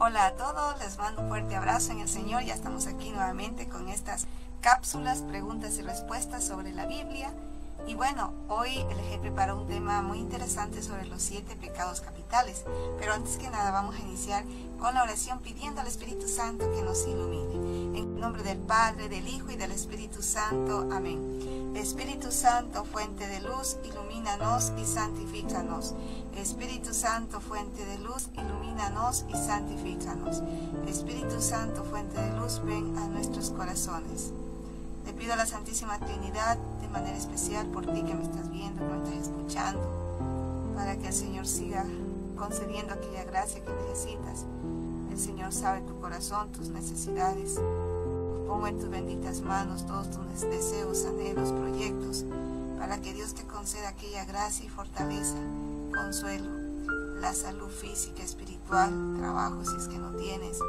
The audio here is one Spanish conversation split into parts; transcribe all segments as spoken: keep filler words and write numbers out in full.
Hola a todos, les mando un fuerte abrazo en el Señor. Ya estamos aquí nuevamente con estas cápsulas, preguntas y respuestas sobre la Biblia. Y bueno, hoy les he preparado un tema muy interesante sobre los siete pecados capitales. Pero antes que nada vamos a iniciar con la oración pidiendo al Espíritu Santo que nos ilumine. En nombre del Padre, del Hijo y del Espíritu Santo. Amén. Espíritu Santo, fuente de luz, ilumínanos y santifícanos. Espíritu Santo, fuente de luz, ilumínanos y santifícanos. Espíritu Santo, fuente de luz, ven a nuestros corazones. Te pido a la Santísima Trinidad, de manera especial por ti que me estás viendo, que me estás escuchando, para que el Señor siga concediendo aquella gracia que necesitas. El Señor sabe tu corazón, tus necesidades. Pongo en tus benditas manos todos tus deseos, anhelos, proyectos, para que Dios te conceda aquella gracia y fortaleza, consuelo, la salud física, espiritual, trabajo si es que no tienes,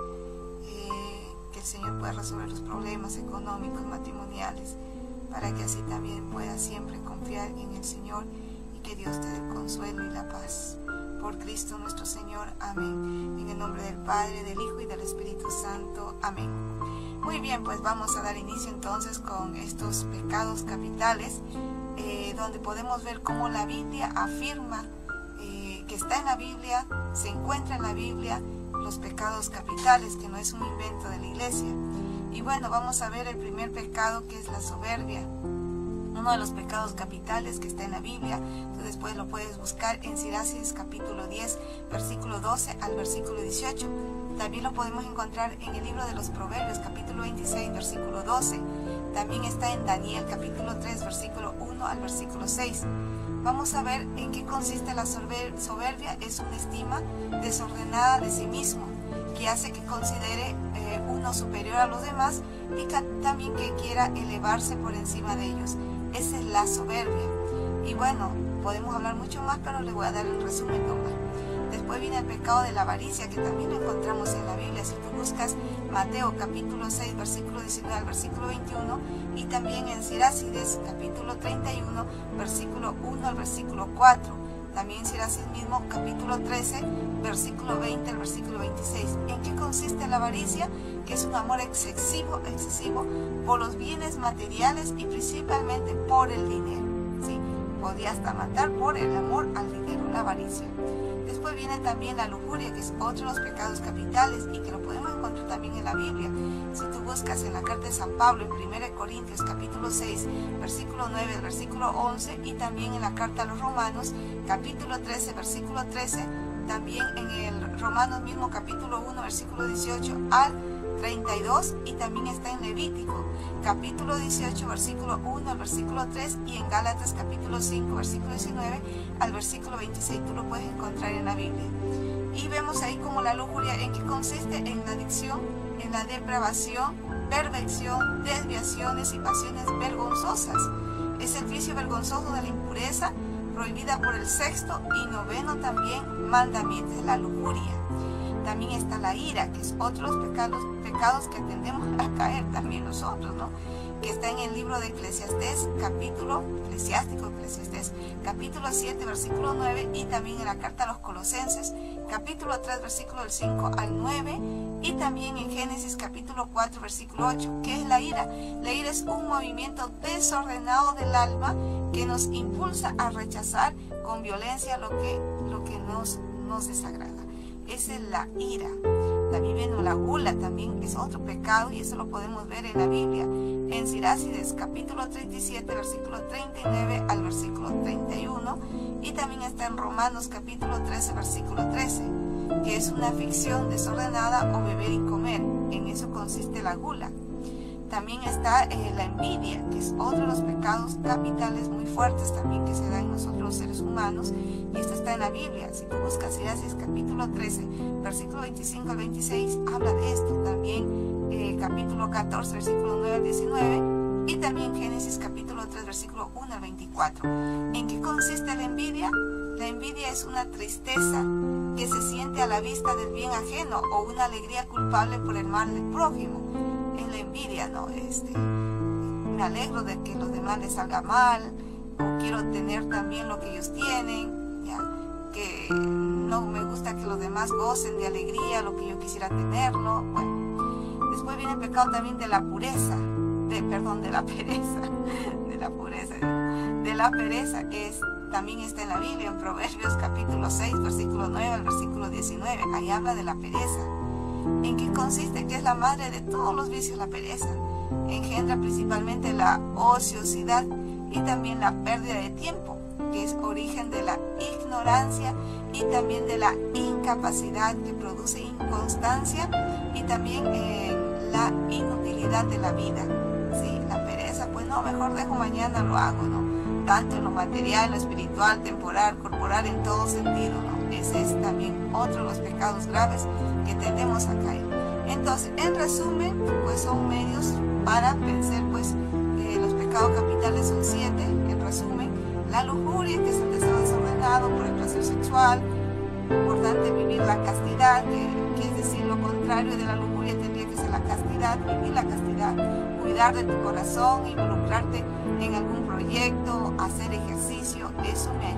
eh, que el Señor pueda resolver los problemas económicos, matrimoniales, para que así también puedas siempre confiar en el Señor y que Dios te dé el consuelo y la paz. Por Cristo nuestro Señor. Amén. En el nombre del Padre, del Hijo y del Espíritu Santo. Amén. Muy bien, pues vamos a dar inicio entonces con estos pecados capitales, eh, donde podemos ver cómo la Biblia afirma eh, que está en la Biblia, se encuentra en la Biblia, los pecados capitales, que no es un invento de la iglesia. Y bueno, vamos a ver el primer pecado, que es la soberbia. Uno de los pecados capitales que está en la Biblia. Tú después lo puedes buscar en Siracis capítulo diez, versículo doce al versículo dieciocho. También lo podemos encontrar en el libro de los Proverbios, capítulo veintiséis, versículo doce. También está en Daniel, capítulo tres, versículo uno al versículo seis. Vamos a ver en qué consiste la soberbia. Es una estima desordenada de sí mismo, que hace que considere eh, uno superior a los demás y que, también que quiera elevarse por encima de ellos. Esa es la soberbia. Y bueno, podemos hablar mucho más, pero les voy a dar el resumen nomás. Después viene el pecado de la avaricia, que también lo encontramos en la Biblia. Si tú buscas Mateo capítulo seis, versículo diecinueve al versículo veintiuno, y también en Siracides capítulo treinta y uno, versículo uno al versículo cuatro. También en Siracides mismo capítulo trece, versículo veinte al versículo veintiséis. ¿En qué consiste la avaricia? Que es un amor excesivo, excesivo por los bienes materiales y principalmente por el dinero. ¿Sí? Podría hasta matar por el amor al dinero, la avaricia. Después viene también la lujuria, que es otro de los pecados capitales y que lo podemos encontrar también en la Biblia. Si tú buscas en la carta de San Pablo, en primera de Corintios capítulo seis, versículo nueve al versículo once, y también en la carta a los Romanos, capítulo trece, versículo trece, también en el Romanos mismo capítulo uno, versículo dieciocho al treinta y dos, y también está en Levítico capítulo dieciocho, versículo uno al versículo tres, y en Gálatas capítulo cinco, versículo diecinueve al versículo veintiséis. Tú lo puedes encontrar en la Biblia. Y vemos ahí como la lujuria, ¿en qué consiste? En la adicción, en la depravación, perversión, desviaciones y pasiones vergonzosas. Es el vicio vergonzoso de la impureza, prohibida por el sexto y noveno también mandamiento de la lujuria. También está la ira, que es otro de los pecados, pecados que tendemos a caer también nosotros, ¿no? Que está en el libro de Eclesiastés, capítulo, eclesiástico, Eclesiastés, capítulo siete, versículo nueve, y también en la carta a los Colosenses, capítulo tres, versículo del cinco al nueve, y también en Génesis, capítulo cuatro, versículo ocho. ¿Qué es la ira? La ira es un movimiento desordenado del alma que nos impulsa a rechazar con violencia lo que, lo que nos, nos desagrada. Esa es la ira. También viene la gula, también es otro pecado, y eso lo podemos ver en la Biblia, en Siracides capítulo treinta y siete, versículo treinta y nueve al versículo treinta y uno, y también está en Romanos capítulo trece, versículo trece, que es una ficción desordenada o beber y comer. En eso consiste la gula. También está eh, la envidia, que es otro de los pecados capitales muy fuertes también que se dan en nosotros los seres humanos, y esto está en la Biblia. Si tú buscas Siracis capítulo trece, versículo veinticinco al veintiséis, habla de esto. También eh, capítulo catorce, versículo nueve al diecinueve, y también Génesis capítulo tres, versículo uno al veinticuatro. ¿En qué consiste la envidia? La envidia es una tristeza que se siente a la vista del bien ajeno o una alegría culpable por el mal del prójimo. Es la envidia, ¿no? Este, me alegro de que los demás les salga mal, o quiero tener también lo que ellos tienen, ¿ya? que no me gusta que los demás gocen de alegría, lo que yo quisiera tenerlo. Bueno, después viene el pecado también de la pureza, de, perdón, de la pereza, de la pureza, de la pereza, que es, también está en la Biblia, en Proverbios capítulo seis, versículo nueve al versículo diecinueve, ahí habla de la pereza. ¿En qué consiste? Que es la madre de todos los vicios, la pereza. Engendra principalmente la ociosidad y también la pérdida de tiempo, que es origen de la ignorancia y también de la incapacidad, que produce inconstancia y también eh, la inutilidad de la vida. ¿Sí? La pereza, pues no, mejor dejo mañana, lo hago, ¿no? Tanto en lo material, en lo espiritual, temporal, corporal, en todo sentido, ¿no? Ese es también otro de los pecados graves que tenemos a caer. Entonces, en resumen, pues son medios para vencer, pues, eh, los pecados capitales son siete, en resumen. La lujuria, que es el deseo desordenado por el placer sexual. Importante vivir la castidad, que, que es decir, lo contrario de la lujuria tendría que ser la castidad, vivir la castidad, cuidar de tu corazón, involucrarte en algún proyecto, hacer ejercicio, eso me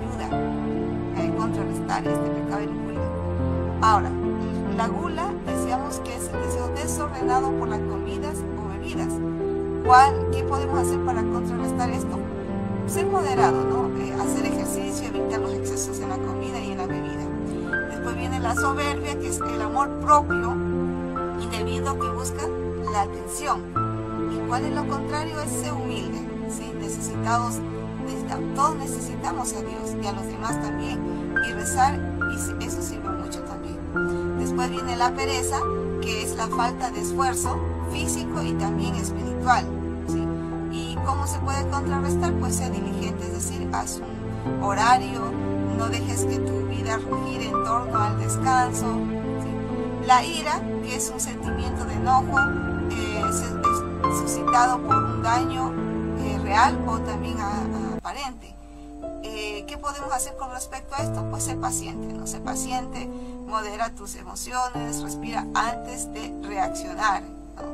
ayuda a contrarrestar este pecado de lujuria. Ahora, la gula, decíamos que es el deseo desordenado por las comidas o bebidas. ¿Cuál, ¿Qué podemos hacer para contrarrestar esto? Ser moderado, ¿no? Eh, hacer ejercicio, evitar los excesos en la comida y en la bebida. Después viene la soberbia, que es el amor propio indebido que busca la atención. ¿Y cuál es lo contrario? Es ser humilde, ¿sí? Necesitados, necesitamos, todos necesitamos a Dios y a los demás también, y rezar, y eso sirve mucho también. Después viene la pereza, que es la falta de esfuerzo físico y también espiritual, ¿sí? ¿Y cómo se puede contrarrestar? Pues ser diligente, es decir, haz un horario, no dejes que tu vida gire en torno al descanso, ¿sí? La ira, que es un sentimiento de enojo, eh, es, es suscitado por un daño eh, real o también a, a aparente. Eh, ¿Qué podemos hacer con respecto a esto? Pues ser paciente, ¿no? Ser paciente, modera tus emociones, respira antes de reaccionar,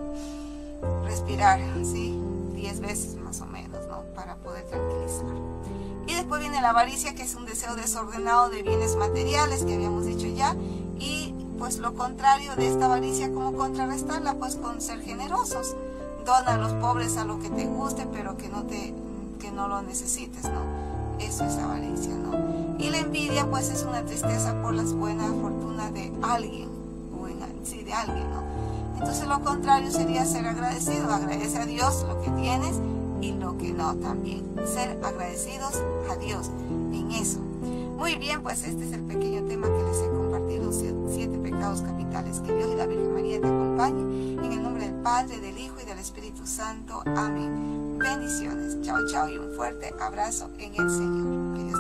¿no? Respirar, ¿sí? Diez veces más o menos, ¿no? Para poder tranquilizar. Y después viene la avaricia, que es un deseo desordenado de bienes materiales, que habíamos dicho ya, y pues lo contrario de esta avaricia, ¿cómo contrarrestarla? Pues con ser generosos. Dona a los pobres a lo que te guste, pero que no, te, que no lo necesites, ¿no? Eso es avaricia, ¿no? Y la envidia, pues, es una tristeza por las buenas fortunas de alguien, o en, sí, de alguien, ¿no? Entonces lo contrario sería ser agradecido. Agradece a Dios lo que tienes y lo que no también. Ser agradecidos a Dios en eso. Muy bien, pues este es el pequeño tema que les he compartido, siete pecados capitales. Que Dios y la Virgen María te acompañen. En el nombre del Padre, del Hijo y del Espíritu Santo. Amén. Bendiciones. Chao, chao y un fuerte abrazo en el Señor. Que Dios